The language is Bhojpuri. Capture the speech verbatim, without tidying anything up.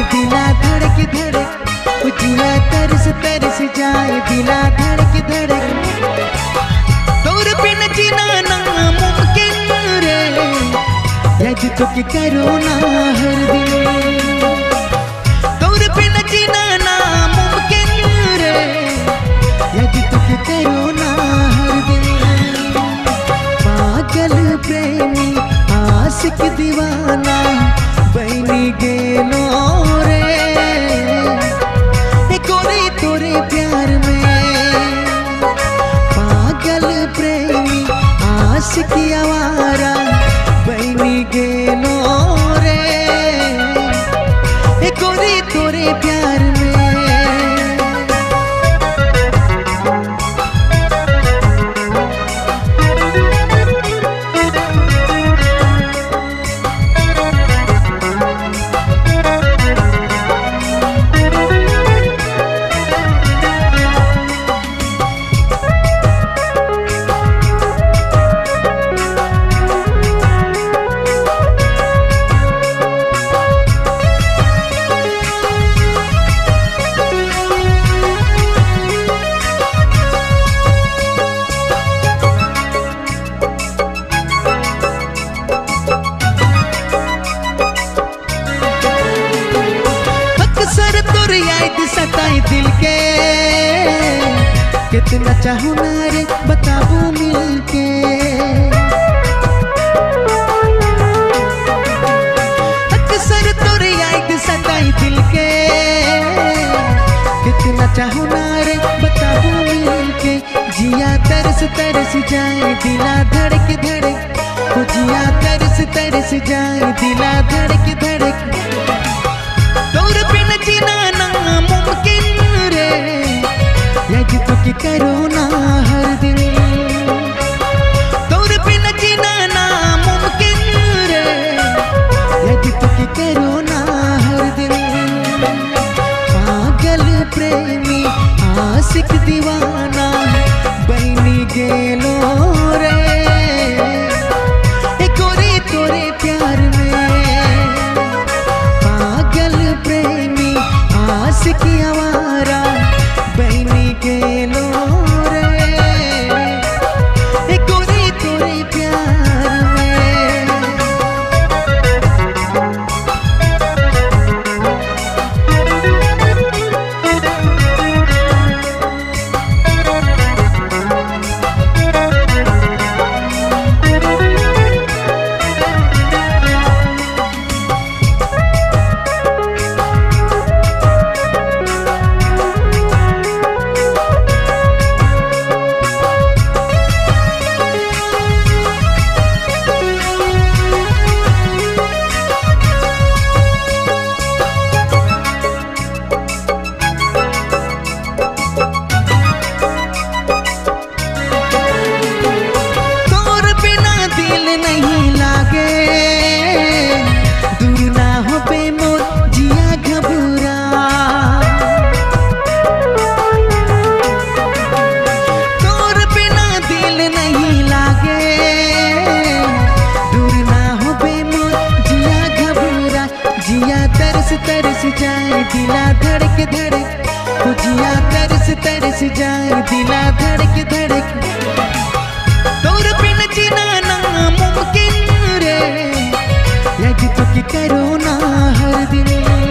दिला धड़क धड़क, जिया तरस तरस जाए दिला धड़क धड़क। तोर बिन जीना नामुमकिन रे, यदि तो कि करो ना हर दिन। तोर बिन जीना नामुमकिन रे, यदि तो कि करो ना हर दिन। पागल प्रेमी आशिक दीवाना बनी गेलो रे, गोरी तोरे प्यार में। पागल प्रेमी आशिक आवारा बनी गेलो रे, गोरी तोरे प्यार में। सताई दिल के कितना चाहूं ना रे बताबू मिलके। अक्सर तोर याद सताई दिल के कितना चाहूं ना रे बताबू मिलके। जिया तरस तरस जाए दिला धड़क धड़क, जिया तरस तरस जाए दिला धड़क धड़क। तोर बिन जीना नामुमकिन रे, यदि तो कि करो ना हर दिन। तोर बिन जीना नामुमकिन रे, यदि तो कि करो ना हर दिन। पागल प्रेमी आशिक दीवाना बनी गेलो रे, गोरी तोरे प्यार में। पागल प्रेमी आशिक आवारा बनी गेलो रे, गोरी तोरे प्यार में। तरस जाए दिला धड़क धड़क, जिया तरस तरस जाए दिला धड़क धड़क। तोर बिन जीना नामुमकिन रे, यदि तो कि करो ना हर दिन।